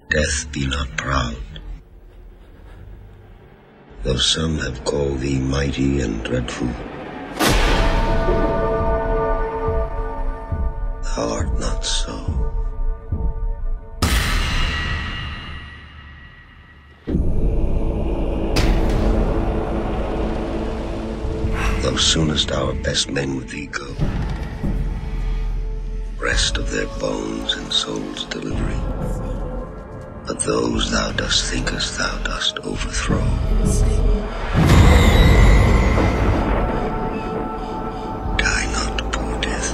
Death, be not proud. Though some have called thee mighty and dreadful, thou art not so. Thou soonest our best men with thee go, rest of their bones and souls delivery. But those thou dost thinkest thou dost overthrow. Die not, poor death.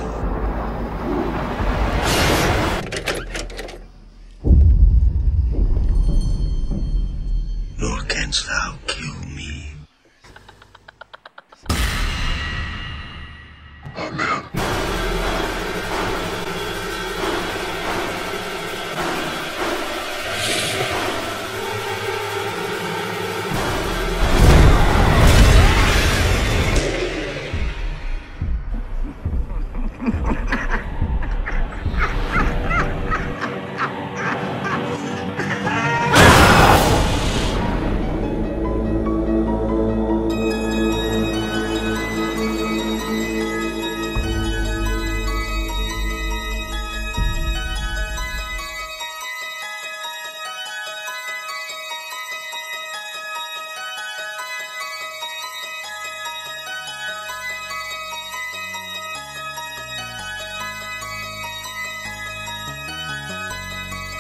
Nor canst thou kill.